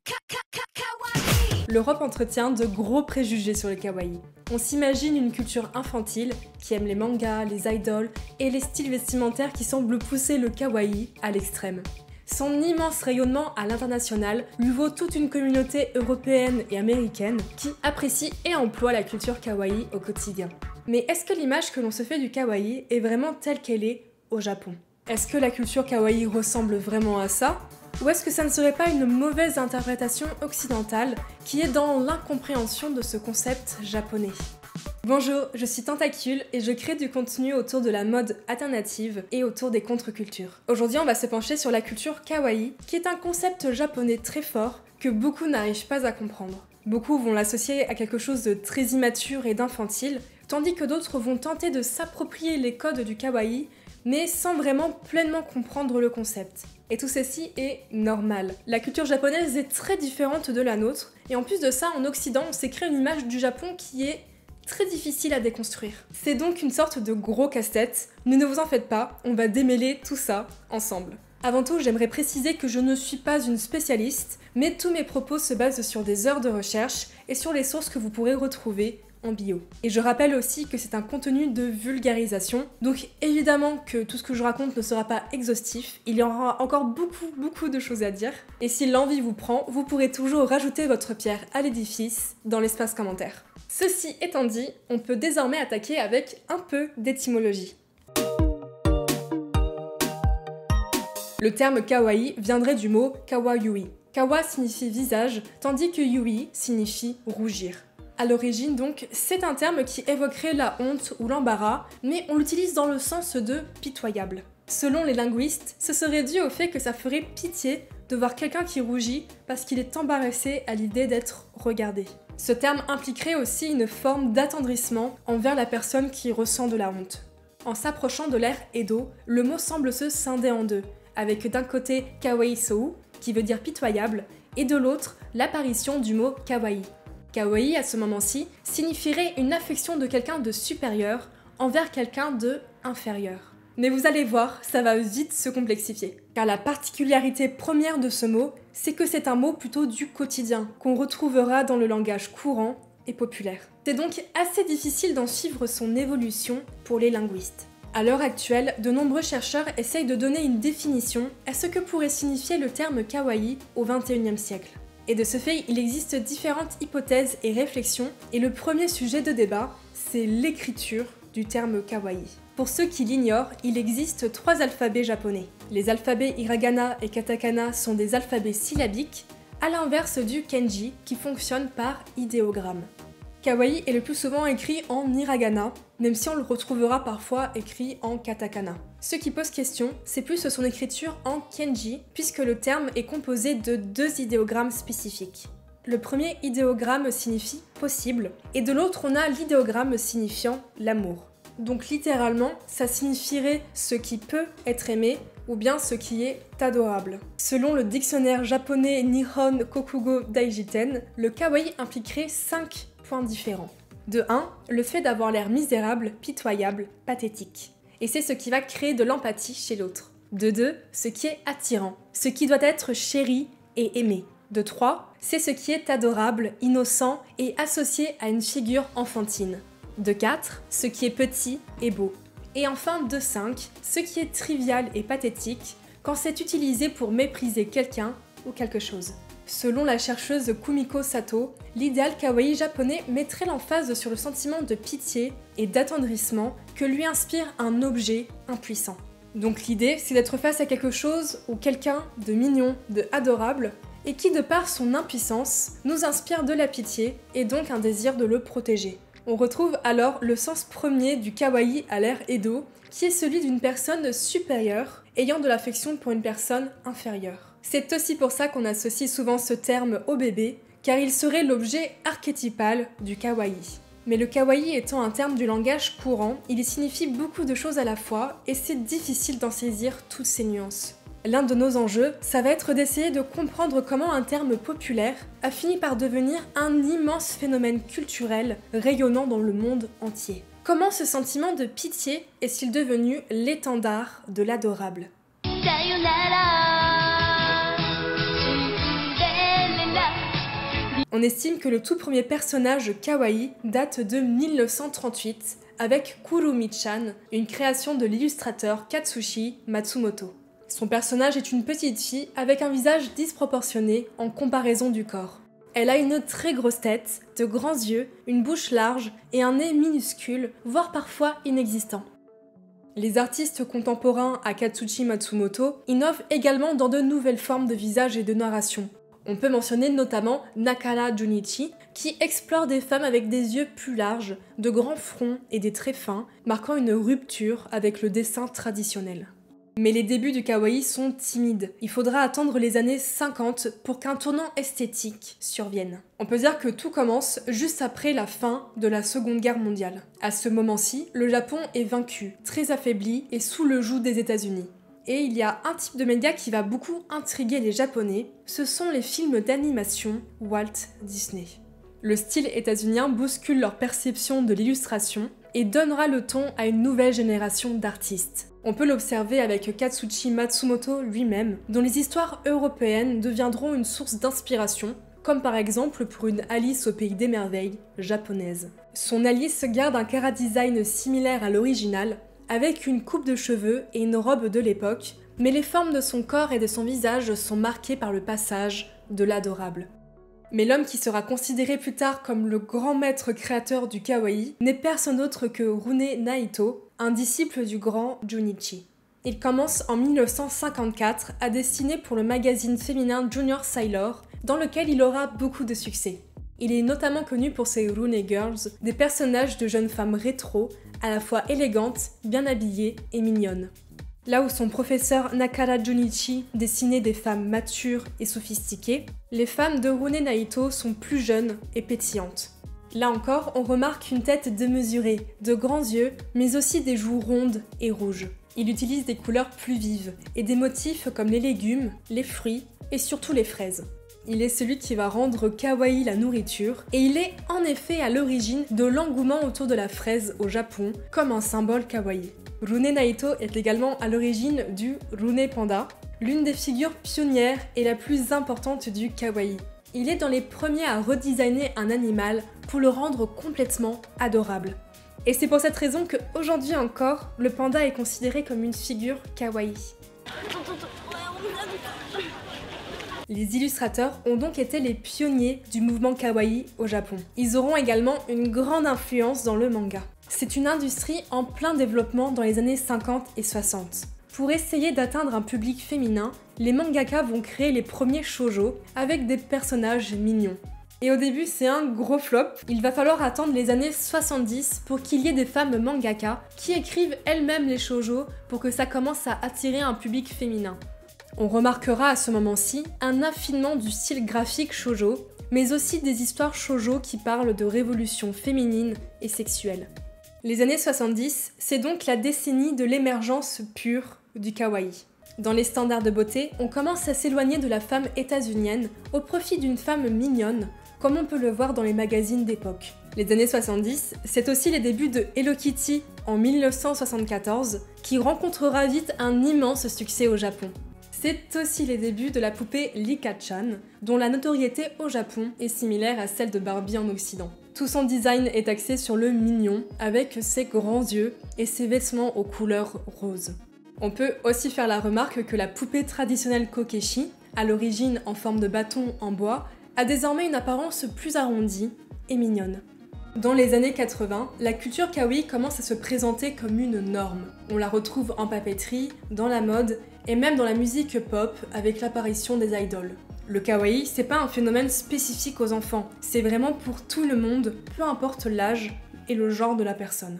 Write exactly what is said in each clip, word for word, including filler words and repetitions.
L'Europe entretient de gros préjugés sur le kawaii. On s'imagine une culture infantile qui aime les mangas, les idoles et les styles vestimentaires qui semblent pousser le kawaii à l'extrême. Son immense rayonnement à l'international lui vaut toute une communauté européenne et américaine qui apprécie et emploie la culture kawaii au quotidien. Mais est-ce que l'image que l'on se fait du kawaii est vraiment telle qu'elle est au Japon? Est-ce que la culture kawaii ressemble vraiment à ça? Ou est-ce que ça ne serait pas une mauvaise interprétation occidentale qui est dans l'incompréhension de ce concept japonais? Bonjour, je suis Tentacule et je crée du contenu autour de la mode alternative et autour des contre-cultures. Aujourd'hui, on va se pencher sur la culture kawaii, qui est un concept japonais très fort que beaucoup n'arrivent pas à comprendre. Beaucoup vont l'associer à quelque chose de très immature et d'infantile, tandis que d'autres vont tenter de s'approprier les codes du kawaii, mais sans vraiment pleinement comprendre le concept. Et tout ceci est normal. La culture japonaise est très différente de la nôtre, et en plus de ça, en Occident, on s'est créé une image du Japon qui est très difficile à déconstruire. C'est donc une sorte de gros casse-tête, mais ne vous en faites pas, on va démêler tout ça ensemble. Avant tout, j'aimerais préciser que je ne suis pas une spécialiste, mais tous mes propos se basent sur des heures de recherche et sur les sources que vous pourrez retrouver en bio. Et je rappelle aussi que c'est un contenu de vulgarisation, donc évidemment que tout ce que je raconte ne sera pas exhaustif, il y aura encore beaucoup beaucoup de choses à dire, et si l'envie vous prend, vous pourrez toujours rajouter votre pierre à l'édifice dans l'espace commentaire. Ceci étant dit, on peut désormais attaquer avec un peu d'étymologie. Le terme kawaii viendrait du mot kawayui. Kawa signifie visage, tandis que yui signifie rougir. À l'origine donc, c'est un terme qui évoquerait la honte ou l'embarras, mais on l'utilise dans le sens de pitoyable. Selon les linguistes, ce serait dû au fait que ça ferait pitié de voir quelqu'un qui rougit parce qu'il est embarrassé à l'idée d'être regardé. Ce terme impliquerait aussi une forme d'attendrissement envers la personne qui ressent de la honte. En s'approchant de l'ère Edo, le mot semble se scinder en deux, avec d'un côté kawaii sou, qui veut dire pitoyable, et de l'autre l'apparition du mot kawaii. Kawaii, à ce moment-ci, signifierait une affection de quelqu'un de supérieur envers quelqu'un de inférieur. Mais vous allez voir, ça va vite se complexifier. Car la particularité première de ce mot, c'est que c'est un mot plutôt du quotidien, qu'on retrouvera dans le langage courant et populaire. C'est donc assez difficile d'en suivre son évolution pour les linguistes. À l'heure actuelle, de nombreux chercheurs essayent de donner une définition à ce que pourrait signifier le terme kawaii au vingt et unième siècle. Et de ce fait, il existe différentes hypothèses et réflexions, et le premier sujet de débat, c'est l'écriture du terme kawaii. Pour ceux qui l'ignorent, il existe trois alphabets japonais. Les alphabets hiragana et katakana sont des alphabets syllabiques, à l'inverse du kanji qui fonctionne par idéogramme. Kawaii est le plus souvent écrit en hiragana, même si on le retrouvera parfois écrit en katakana. Ce qui pose question, c'est plus son écriture en kanji, puisque le terme est composé de deux idéogrammes spécifiques. Le premier idéogramme signifie possible, et de l'autre on a l'idéogramme signifiant l'amour. Donc littéralement, ça signifierait ce qui peut être aimé, ou bien ce qui est adorable. Selon le dictionnaire japonais Nihon Kokugo Daijiten, le kawaii impliquerait cinq points différents. De un, le fait d'avoir l'air misérable, pitoyable, pathétique. Et c'est ce qui va créer de l'empathie chez l'autre. De deux, ce qui est attirant, ce qui doit être chéri et aimé. De trois, c'est ce qui est adorable, innocent et associé à une figure enfantine. De quatre, ce qui est petit et beau. Et enfin de cinq, ce qui est trivial et pathétique quand c'est utilisé pour mépriser quelqu'un ou quelque chose. Selon la chercheuse Kumiko Sato, l'idéal kawaii japonais mettrait l'emphase sur le sentiment de pitié et d'attendrissement que lui inspire un objet impuissant. Donc l'idée, c'est d'être face à quelque chose ou quelqu'un de mignon, de adorable, et qui de par son impuissance nous inspire de la pitié et donc un désir de le protéger. On retrouve alors le sens premier du kawaii à l'ère Edo, qui est celui d'une personne supérieure ayant de l'affection pour une personne inférieure. C'est aussi pour ça qu'on associe souvent ce terme au bébé, car il serait l'objet archétypal du kawaii. Mais le kawaii étant un terme du langage courant, il signifie beaucoup de choses à la fois, et c'est difficile d'en saisir toutes ces nuances. L'un de nos enjeux, ça va être d'essayer de comprendre comment un terme populaire a fini par devenir un immense phénomène culturel rayonnant dans le monde entier. Comment ce sentiment de pitié est-il devenu l'étendard de l'adorable ? On estime que le tout premier personnage kawaii date de mille neuf cent trente-huit avec Kurumi-chan, une création de l'illustrateur Katsushi Matsumoto. Son personnage est une petite fille avec un visage disproportionné en comparaison du corps. Elle a une très grosse tête, de grands yeux, une bouche large et un nez minuscule, voire parfois inexistant. Les artistes contemporains à Katsushi Matsumoto innovent également dans de nouvelles formes de visage et de narration. On peut mentionner notamment Nakara Junichi, qui explore des femmes avec des yeux plus larges, de grands fronts et des traits fins, marquant une rupture avec le dessin traditionnel. Mais les débuts du kawaii sont timides. Il faudra attendre les années cinquante pour qu'un tournant esthétique survienne. On peut dire que tout commence juste après la fin de la Seconde Guerre mondiale. À ce moment-ci, le Japon est vaincu, très affaibli et sous le joug des États-Unis. Et il y a un type de média qui va beaucoup intriguer les Japonais, ce sont les films d'animation Walt Disney. Le style états-unien bouscule leur perception de l'illustration et donnera le ton à une nouvelle génération d'artistes. On peut l'observer avec Katsushi Matsumoto lui-même, dont les histoires européennes deviendront une source d'inspiration, comme par exemple pour une Alice au pays des merveilles japonaise. Son Alice garde un chara-design similaire à l'original, avec une coupe de cheveux et une robe de l'époque, mais les formes de son corps et de son visage sont marquées par le passage de l'adorable. Mais l'homme qui sera considéré plus tard comme le grand maître créateur du kawaii n'est personne autre que Rune Naito, un disciple du grand Junichi. Il commence en mille neuf cent cinquante-quatre à dessiner pour le magazine féminin Junior Sailor, dans lequel il aura beaucoup de succès. Il est notamment connu pour ses Rune Girls, des personnages de jeunes femmes rétro, à la fois élégantes, bien habillées et mignonnes. Là où son professeur Nakara Junichi dessinait des femmes matures et sophistiquées, les femmes de Rune Naito sont plus jeunes et pétillantes. Là encore, on remarque une tête démesurée, de grands yeux, mais aussi des joues rondes et rouges. Il utilise des couleurs plus vives et des motifs comme les légumes, les fruits et surtout les fraises. Il est celui qui va rendre kawaii la nourriture, et il est en effet à l'origine de l'engouement autour de la fraise au Japon comme un symbole kawaii. Rune Naito est également à l'origine du Rune Panda, l'une des figures pionnières et la plus importante du kawaii. Il est dans les premiers à redesigner un animal pour le rendre complètement adorable. Et c'est pour cette raison qu'aujourd'hui encore, le panda est considéré comme une figure kawaii. Les illustrateurs ont donc été les pionniers du mouvement kawaii au Japon. Ils auront également une grande influence dans le manga. C'est une industrie en plein développement dans les années cinquante et soixante. Pour essayer d'atteindre un public féminin, les mangaka vont créer les premiers shoujo avec des personnages mignons. Et au début, c'est un gros flop. Il va falloir attendre les années soixante-dix pour qu'il y ait des femmes mangaka qui écrivent elles-mêmes les shoujo pour que ça commence à attirer un public féminin. On remarquera à ce moment-ci un affinement du style graphique shoujo, mais aussi des histoires shoujo qui parlent de révolution féminine et sexuelle. Les années soixante-dix, c'est donc la décennie de l'émergence pure du kawaii. Dans les standards de beauté, on commence à s'éloigner de la femme états-unienne au profit d'une femme mignonne, comme on peut le voir dans les magazines d'époque. Les années soixante-dix, c'est aussi les débuts de Hello Kitty en mille neuf cent soixante-quatorze, qui rencontrera vite un immense succès au Japon. C'est aussi les débuts de la poupée Lika-chan, dont la notoriété au Japon est similaire à celle de Barbie en Occident. Tout son design est axé sur le mignon, avec ses grands yeux et ses vêtements aux couleurs roses. On peut aussi faire la remarque que la poupée traditionnelle Kokeshi, à l'origine en forme de bâton en bois, a désormais une apparence plus arrondie et mignonne. Dans les années quatre-vingts, la culture kawaii commence à se présenter comme une norme. On la retrouve en papeterie, dans la mode et même dans la musique pop avec l'apparition des idoles. Le kawaii, c'est pas un phénomène spécifique aux enfants, c'est vraiment pour tout le monde, peu importe l'âge et le genre de la personne.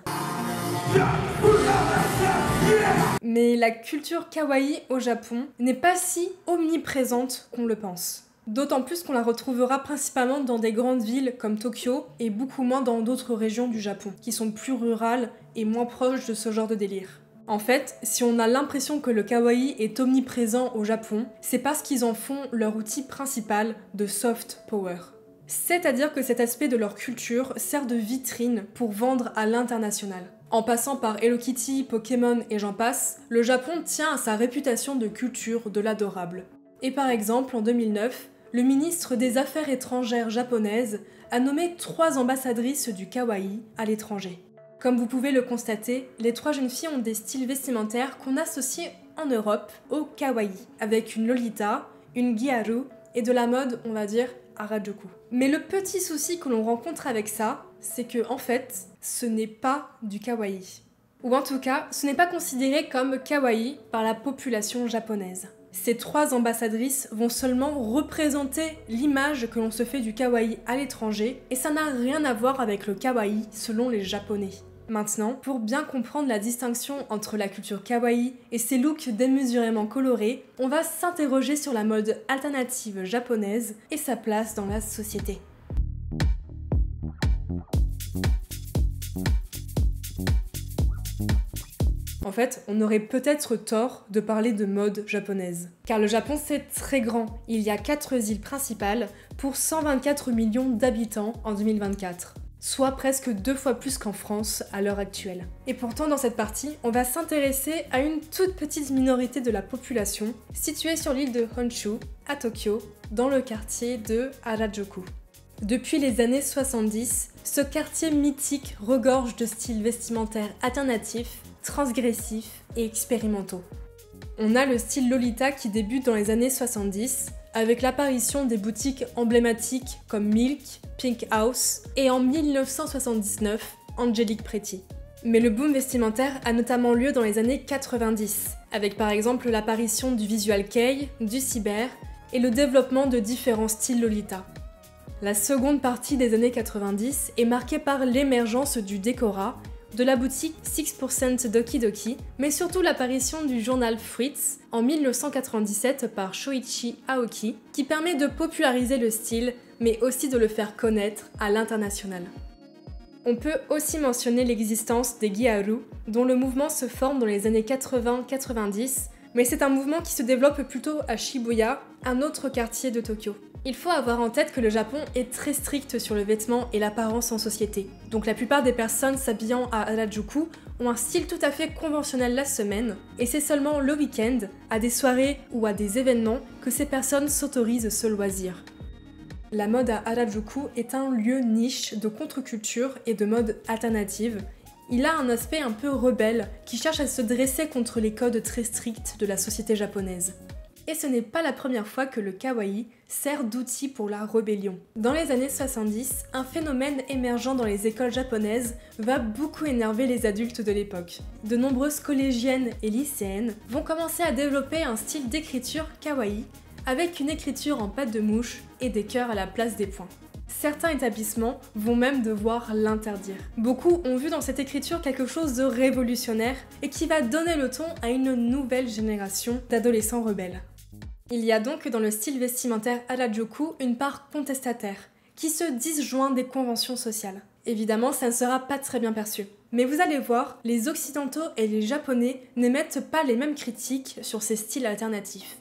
Mais la culture kawaii au Japon n'est pas si omniprésente qu'on le pense. D'autant plus qu'on la retrouvera principalement dans des grandes villes comme Tokyo et beaucoup moins dans d'autres régions du Japon, qui sont plus rurales et moins proches de ce genre de délire. En fait, si on a l'impression que le kawaii est omniprésent au Japon, c'est parce qu'ils en font leur outil principal de soft power. C'est-à-dire que cet aspect de leur culture sert de vitrine pour vendre à l'international. En passant par Hello Kitty, Pokémon et j'en passe, le Japon tient à sa réputation de culture de l'adorable. Et par exemple, en deux mille neuf, le ministre des Affaires étrangères japonaise a nommé trois ambassadrices du kawaii à l'étranger. Comme vous pouvez le constater, les trois jeunes filles ont des styles vestimentaires qu'on associe en Europe au kawaii, avec une lolita, une gyaru et de la mode, on va dire, harajuku. Mais le petit souci que l'on rencontre avec ça, c'est que en fait, ce n'est pas du kawaii. Ou en tout cas, ce n'est pas considéré comme kawaii par la population japonaise. Ces trois ambassadrices vont seulement représenter l'image que l'on se fait du kawaii à l'étranger, et ça n'a rien à voir avec le kawaii selon les japonais. Maintenant, pour bien comprendre la distinction entre la culture kawaii et ses looks démesurément colorés, on va s'interroger sur la mode alternative japonaise et sa place dans la société. En fait, on aurait peut-être tort de parler de mode japonaise. Car le Japon, c'est très grand. Il y a quatre îles principales pour cent vingt-quatre millions d'habitants en deux mille vingt-quatre. Soit presque deux fois plus qu'en France à l'heure actuelle. Et pourtant, dans cette partie, on va s'intéresser à une toute petite minorité de la population située sur l'île de Honshu, à Tokyo, dans le quartier de Harajuku. Depuis les années soixante-dix, ce quartier mythique regorge de styles vestimentaires alternatifs, transgressifs et expérimentaux. On a le style Lolita qui débute dans les années soixante-dix, avec l'apparition des boutiques emblématiques comme Milk, Pink House et en mille neuf cent soixante-dix-neuf, Angelique Pretty. Mais le boom vestimentaire a notamment lieu dans les années quatre-vingt-dix, avec par exemple l'apparition du visual kei, du cyber et le développement de différents styles Lolita. La seconde partie des années quatre-vingt-dix est marquée par l'émergence du décora, de la boutique six pour cent Doki Doki, mais surtout l'apparition du journal Fritz en mille neuf cent quatre-vingt-dix-sept par Shoichi Aoki, qui permet de populariser le style, mais aussi de le faire connaître à l'international. On peut aussi mentionner l'existence des gyaru, dont le mouvement se forme dans les années quatre-vingts quatre-vingt-dix, mais c'est un mouvement qui se développe plutôt à Shibuya, un autre quartier de Tokyo. Il faut avoir en tête que le Japon est très strict sur le vêtement et l'apparence en société. Donc la plupart des personnes s'habillant à Harajuku ont un style tout à fait conventionnel la semaine, et c'est seulement le week-end, à des soirées ou à des événements, que ces personnes s'autorisent ce loisir. La mode à Harajuku est un lieu niche de contre-culture et de mode alternative. Il a un aspect un peu rebelle qui cherche à se dresser contre les codes très stricts de la société japonaise. Et ce n'est pas la première fois que le kawaii sert d'outil pour la rébellion. Dans les années soixante-dix, un phénomène émergent dans les écoles japonaises va beaucoup énerver les adultes de l'époque. De nombreuses collégiennes et lycéennes vont commencer à développer un style d'écriture kawaii, avec une écriture en patte de mouche et des cœurs à la place des points. Certains établissements vont même devoir l'interdire. Beaucoup ont vu dans cette écriture quelque chose de révolutionnaire et qui va donner le ton à une nouvelle génération d'adolescents rebelles. Il y a donc dans le style vestimentaire Harajuku une part contestataire, qui se disjoint des conventions sociales. Évidemment, ça ne sera pas très bien perçu. Mais vous allez voir, les Occidentaux et les Japonais n'émettent pas les mêmes critiques sur ces styles alternatifs.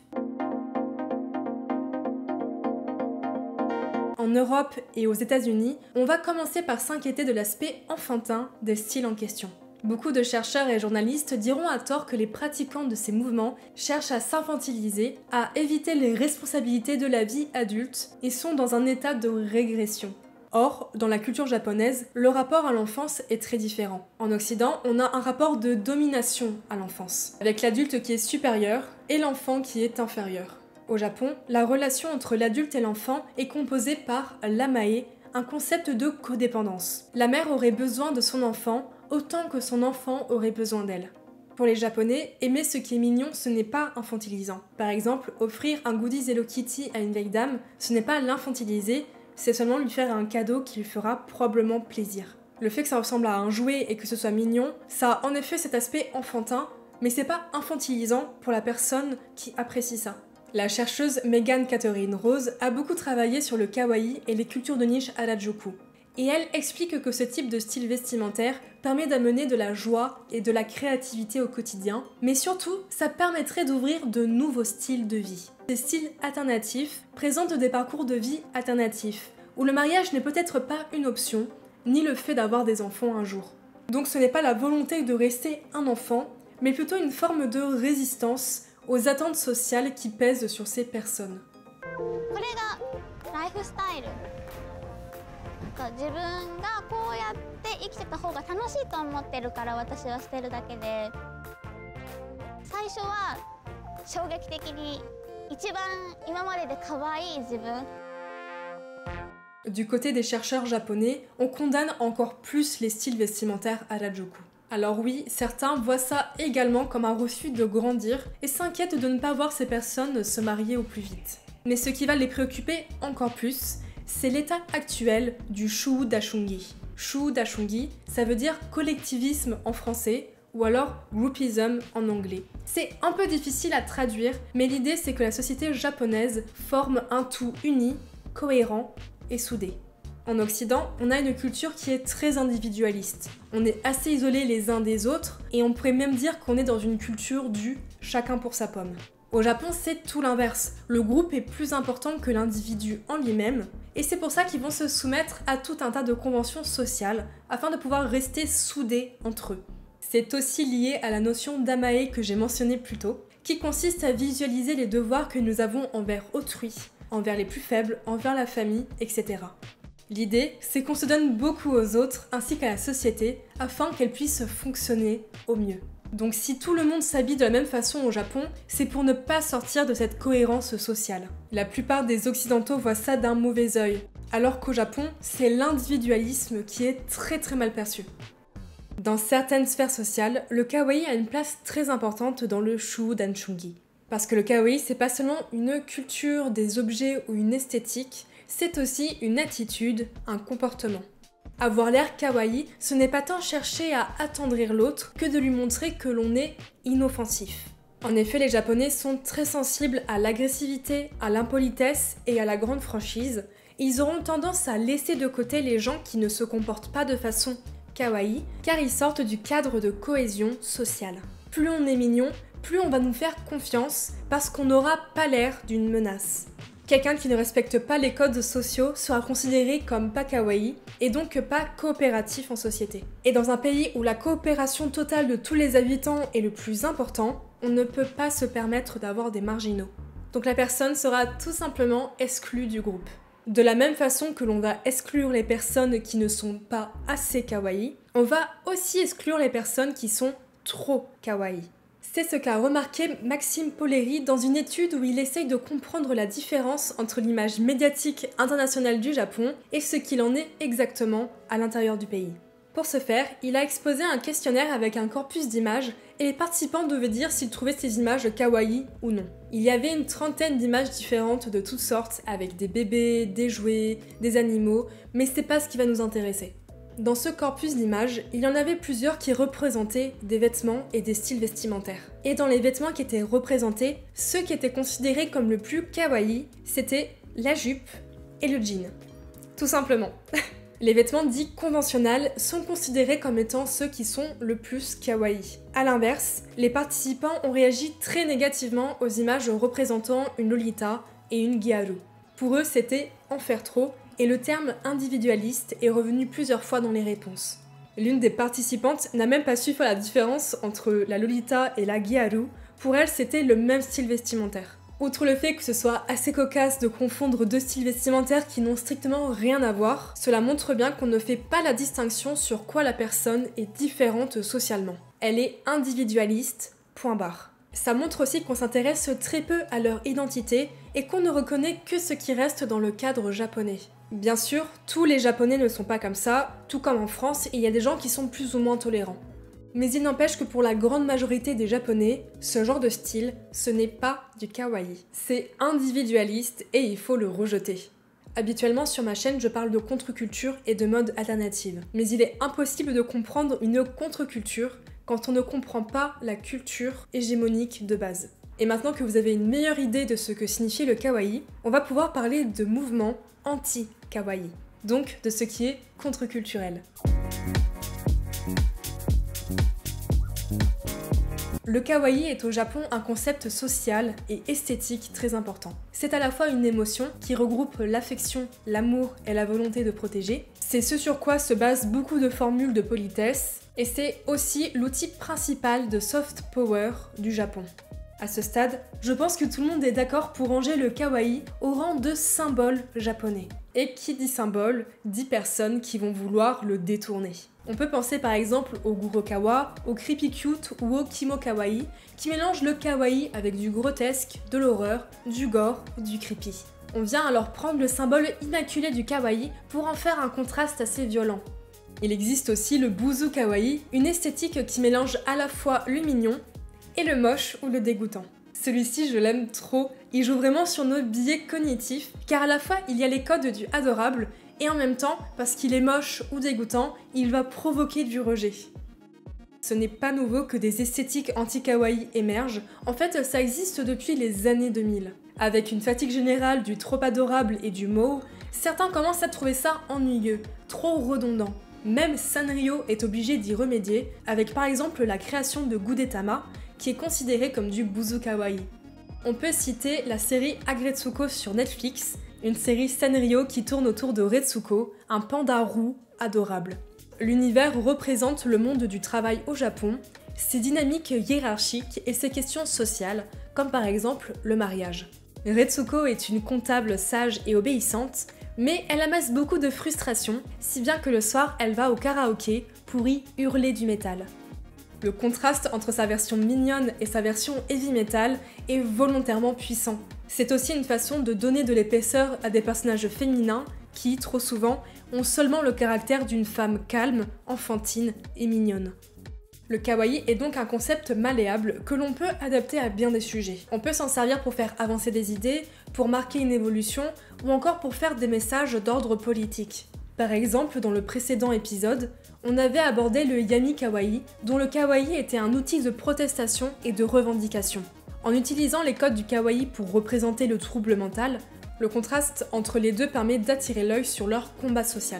En Europe et aux États-Unis, on va commencer par s'inquiéter de l'aspect enfantin des styles en question. Beaucoup de chercheurs et journalistes diront à tort que les pratiquants de ces mouvements cherchent à s'infantiliser, à éviter les responsabilités de la vie adulte et sont dans un état de régression. Or, dans la culture japonaise, le rapport à l'enfance est très différent. En Occident, on a un rapport de domination à l'enfance, avec l'adulte qui est supérieur et l'enfant qui est inférieur. Au Japon, la relation entre l'adulte et l'enfant est composée par l'amae, un concept de codépendance. La mère aurait besoin de son enfant autant que son enfant aurait besoin d'elle. Pour les Japonais, aimer ce qui est mignon, ce n'est pas infantilisant. Par exemple, offrir un goodies Hello Kitty à une vieille dame, ce n'est pas l'infantiliser, c'est seulement lui faire un cadeau qui lui fera probablement plaisir. Le fait que ça ressemble à un jouet et que ce soit mignon, ça a en effet cet aspect enfantin, mais c'est pas infantilisant pour la personne qui apprécie ça. La chercheuse Megan Catherine Rose a beaucoup travaillé sur le kawaii et les cultures de niche Harajuku. Et elle explique que ce type de style vestimentaire permet d'amener de la joie et de la créativité au quotidien, mais surtout, ça permettrait d'ouvrir de nouveaux styles de vie. Ces styles alternatifs présentent des parcours de vie alternatifs, où le mariage n'est peut-être pas une option, ni le fait d'avoir des enfants un jour. Donc ce n'est pas la volonté de rester un enfant, mais plutôt une forme de résistance aux attentes sociales qui pèsent sur ces personnes. これがライフスタイル。なんか自分がこうやって生きてた方が楽しいと思ってるから私はしてるだけで、最初は衝撃的に一番今までで可愛い自分。 Du côté des chercheurs japonais, on condamne encore plus les styles vestimentaires harajuku. Alors oui, certains voient ça également comme un refus de grandir et s'inquiètent de ne pas voir ces personnes se marier au plus vite. Mais ce qui va les préoccuper encore plus, c'est l'état actuel du Shuu Dashungi. Shuu Dashungi, ça veut dire collectivisme en français, ou alors groupism en anglais. C'est un peu difficile à traduire, mais l'idée c'est que la société japonaise forme un tout uni, cohérent et soudé. En Occident, on a une culture qui est très individualiste. On est assez isolés les uns des autres, et on pourrait même dire qu'on est dans une culture du chacun pour sa pomme. Au Japon, c'est tout l'inverse. Le groupe est plus important que l'individu en lui-même, et c'est pour ça qu'ils vont se soumettre à tout un tas de conventions sociales afin de pouvoir rester soudés entre eux. C'est aussi lié à la notion d'amae que j'ai mentionnée plus tôt, qui consiste à visualiser les devoirs que nous avons envers autrui, envers les plus faibles, envers la famille, et cetera. L'idée, c'est qu'on se donne beaucoup aux autres ainsi qu'à la société afin qu'elle puisse fonctionner au mieux. Donc si tout le monde s'habille de la même façon au Japon, c'est pour ne pas sortir de cette cohérence sociale. La plupart des Occidentaux voient ça d'un mauvais œil, alors qu'au Japon, c'est l'individualisme qui est très très mal perçu. Dans certaines sphères sociales, le kawaii a une place très importante dans le Shuu Dashungi. Parce que le kawaii, c'est pas seulement une culture, des objets ou une esthétique, c'est aussi une attitude, un comportement. Avoir l'air kawaii, ce n'est pas tant chercher à attendrir l'autre que de lui montrer que l'on est inoffensif. En effet, les Japonais sont très sensibles à l'agressivité, à l'impolitesse et à la grande franchise. Ils auront tendance à laisser de côté les gens qui ne se comportent pas de façon kawaii, car ils sortent du cadre de cohésion sociale. Plus on est mignon, plus on va nous faire confiance parce qu'on n'aura pas l'air d'une menace. Quelqu'un qui ne respecte pas les codes sociaux sera considéré comme pas kawaii et donc pas coopératif en société. Et dans un pays où la coopération totale de tous les habitants est le plus important, on ne peut pas se permettre d'avoir des marginaux. Donc la personne sera tout simplement exclue du groupe. De la même façon que l'on va exclure les personnes qui ne sont pas assez kawaii, on va aussi exclure les personnes qui sont trop kawaii. C'est ce qu'a remarqué Maxime Polleri dans une étude où il essaye de comprendre la différence entre l'image médiatique internationale du Japon et ce qu'il en est exactement à l'intérieur du pays. Pour ce faire, il a exposé un questionnaire avec un corpus d'images et les participants devaient dire s'ils trouvaient ces images kawaii ou non. Il y avait une trentaine d'images différentes de toutes sortes avec des bébés, des jouets, des animaux, mais c'est pas ce qui va nous intéresser. Dans ce corpus d'images, il y en avait plusieurs qui représentaient des vêtements et des styles vestimentaires. Et dans les vêtements qui étaient représentés, ceux qui étaient considérés comme le plus kawaii, c'était la jupe et le jean. Tout simplement. Les vêtements dits conventionnels sont considérés comme étant ceux qui sont le plus kawaii. A l'inverse, les participants ont réagi très négativement aux images représentant une lolita et une gyaru. Pour eux, c'était en faire trop, et le terme individualiste est revenu plusieurs fois dans les réponses. L'une des participantes n'a même pas su faire la différence entre la lolita et la gyaru, pour elle c'était le même style vestimentaire. Outre le fait que ce soit assez cocasse de confondre deux styles vestimentaires qui n'ont strictement rien à voir, cela montre bien qu'on ne fait pas la distinction sur quoi la personne est différente socialement. Elle est individualiste, point barre. Ça montre aussi qu'on s'intéresse très peu à leur identité et qu'on ne reconnaît que ce qui reste dans le cadre japonais. Bien sûr, tous les Japonais ne sont pas comme ça, tout comme en France, il y a des gens qui sont plus ou moins tolérants. Mais il n'empêche que pour la grande majorité des Japonais, ce genre de style, ce n'est pas du kawaii. C'est individualiste et il faut le rejeter. Habituellement sur ma chaîne, je parle de contre-culture et de mode alternative. Mais il est impossible de comprendre une contre-culture quand on ne comprend pas la culture hégémonique de base. Et maintenant que vous avez une meilleure idée de ce que signifie le kawaii, on va pouvoir parler de mouvements anti-kawaii, donc de ce qui est contre-culturel. Le kawaii est au Japon un concept social et esthétique très important. C'est à la fois une émotion qui regroupe l'affection, l'amour et la volonté de protéger. C'est ce sur quoi se basent beaucoup de formules de politesse et c'est aussi l'outil principal de soft power du Japon. À ce stade, je pense que tout le monde est d'accord pour ranger le kawaii au rang de symbole japonais. Et qui dit symbole, dit personnes qui vont vouloir le détourner. On peut penser par exemple au Gurokawa, au Creepy Cute ou au Kimo Kawaii, qui mélangent le kawaii avec du grotesque, de l'horreur, du gore, du creepy. On vient alors prendre le symbole immaculé du kawaii pour en faire un contraste assez violent. Il existe aussi le Buzu Kawaii, une esthétique qui mélange à la fois le mignon et le moche ou le dégoûtant. Celui-ci, je l'aime trop, il joue vraiment sur nos biais cognitifs, car à la fois il y a les codes du adorable, et en même temps, parce qu'il est moche ou dégoûtant, il va provoquer du rejet. Ce n'est pas nouveau que des esthétiques anti-kawaii émergent, en fait ça existe depuis les années deux mille. Avec une fatigue générale du trop adorable et du moe, certains commencent à trouver ça ennuyeux, trop redondant. Même Sanrio est obligé d'y remédier, avec par exemple la création de Gudetama, qui est considéré comme du Buzu Kawaii. On peut citer la série Agretsuko sur Netflix, une série Sanrio qui tourne autour de Retsuko, un panda roux adorable. L'univers représente le monde du travail au Japon, ses dynamiques hiérarchiques et ses questions sociales, comme par exemple le mariage. Retsuko est une comptable sage et obéissante, mais elle amasse beaucoup de frustration, si bien que le soir elle va au karaoké pour y hurler du métal. Le contraste entre sa version mignonne et sa version heavy metal est volontairement puissant. C'est aussi une façon de donner de l'épaisseur à des personnages féminins qui, trop souvent, ont seulement le caractère d'une femme calme, enfantine et mignonne. Le kawaii est donc un concept malléable que l'on peut adapter à bien des sujets. On peut s'en servir pour faire avancer des idées, pour marquer une évolution ou encore pour faire des messages d'ordre politique. Par exemple, dans le précédent épisode, on avait abordé le yami kawaii, dont le kawaii était un outil de protestation et de revendication. En utilisant les codes du kawaii pour représenter le trouble mental, le contraste entre les deux permet d'attirer l'œil sur leur combat social.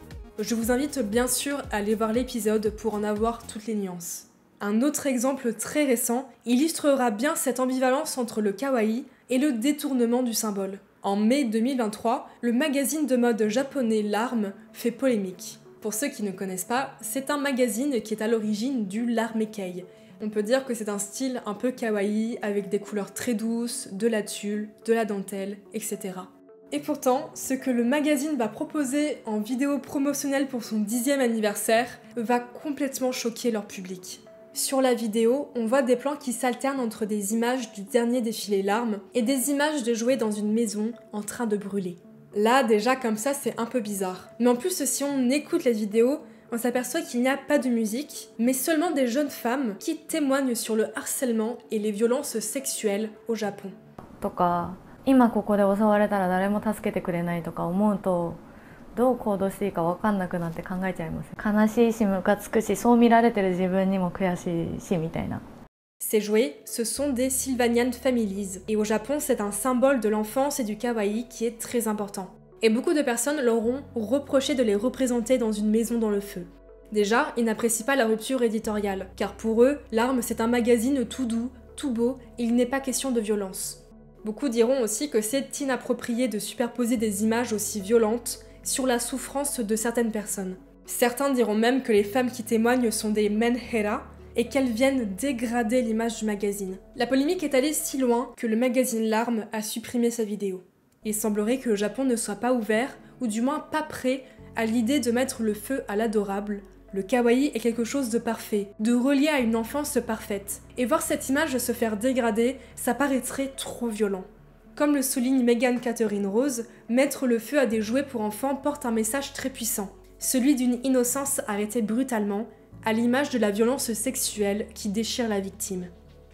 Je vous invite bien sûr à aller voir l'épisode pour en avoir toutes les nuances. Un autre exemple très récent illustrera bien cette ambivalence entre le kawaii et le détournement du symbole. En mai deux mille vingt-trois, le magazine de mode japonais L'Arme fait polémique. Pour ceux qui ne connaissent pas, c'est un magazine qui est à l'origine du l'Armekei. On peut dire que c'est un style un peu kawaii avec des couleurs très douces, de la tulle, de la dentelle, et cetera. Et pourtant, ce que le magazine va proposer en vidéo promotionnelle pour son dixième anniversaire va complètement choquer leur public. Sur la vidéo, on voit des plans qui s'alternent entre des images du dernier défilé L'Arme et des images de jouets dans une maison en train de brûler. Là, déjà comme ça, c'est un peu bizarre. Mais en plus, si on écoute la vidéo, on s'aperçoit qu'il n'y a pas de musique, mais seulement des jeunes femmes qui témoignent sur le harcèlement et les violences sexuelles au Japon. とか、今ここで襲われたら誰も助けてくれないとか思うと、どう行動していいか分かんなくなって考えちゃいます。悲しいしムカつくし、そう見られてる自分にも悔しいしみたいな。 Ces jouets, ce sont des Sylvanian Families, et au Japon, c'est un symbole de l'enfance et du kawaii qui est très important. Et beaucoup de personnes leur ont reproché de les représenter dans une maison dans le feu. Déjà, ils n'apprécient pas la rupture éditoriale, car pour eux, L'Arme c'est un magazine tout doux, tout beau, et il n'est pas question de violence. Beaucoup diront aussi que c'est inapproprié de superposer des images aussi violentes sur la souffrance de certaines personnes. Certains diront même que les femmes qui témoignent sont des menhera et qu'elles viennent dégrader l'image du magazine. La polémique est allée si loin que le magazine L'Arme a supprimé sa vidéo. Il semblerait que le Japon ne soit pas ouvert, ou du moins pas prêt, à l'idée de mettre le feu à l'adorable. Le kawaii est quelque chose de parfait, de relié à une enfance parfaite. Et voir cette image se faire dégrader, ça paraîtrait trop violent. Comme le souligne Megan Catherine Rose, mettre le feu à des jouets pour enfants porte un message très puissant, celui d'une innocence arrêtée brutalement, à l'image de la violence sexuelle qui déchire la victime.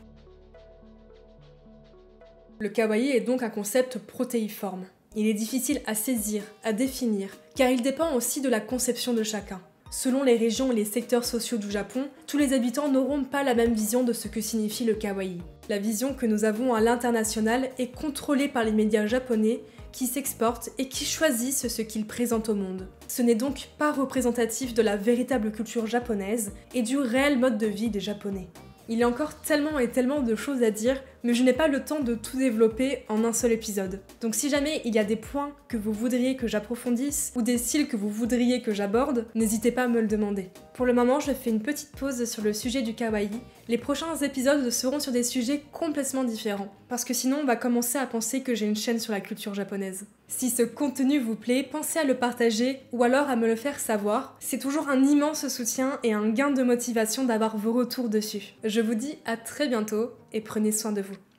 Le kawaii est donc un concept protéiforme. Il est difficile à saisir, à définir, car il dépend aussi de la conception de chacun. Selon les régions et les secteurs sociaux du Japon, tous les habitants n'auront pas la même vision de ce que signifie le kawaii. La vision que nous avons à l'international est contrôlée par les médias japonais qui s'exportent et qui choisissent ce qu'ils présentent au monde. Ce n'est donc pas représentatif de la véritable culture japonaise et du réel mode de vie des Japonais. Il y a encore tellement et tellement de choses à dire, mais je n'ai pas le temps de tout développer en un seul épisode. Donc si jamais il y a des points que vous voudriez que j'approfondisse ou des styles que vous voudriez que j'aborde, n'hésitez pas à me le demander. Pour le moment, je fais une petite pause sur le sujet du kawaii. Les prochains épisodes seront sur des sujets complètement différents, parce que sinon on va commencer à penser que j'ai une chaîne sur la culture japonaise. Si ce contenu vous plaît, pensez à le partager ou alors à me le faire savoir. C'est toujours un immense soutien et un gain de motivation d'avoir vos retours dessus. Je vous dis à très bientôt et prenez soin de vous.